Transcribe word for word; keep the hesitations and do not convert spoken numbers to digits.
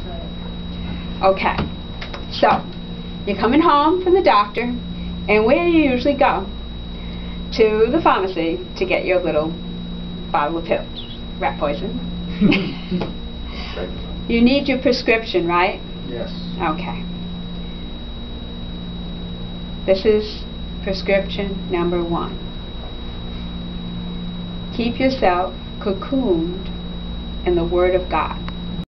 Okay, so you're coming home from the doctor, and where do you usually go? To the pharmacy to get your little bottle of pills, rat poison. You need your prescription, right? Yes. Okay. This is prescription number one. Keep yourself cocooned in the Word of God.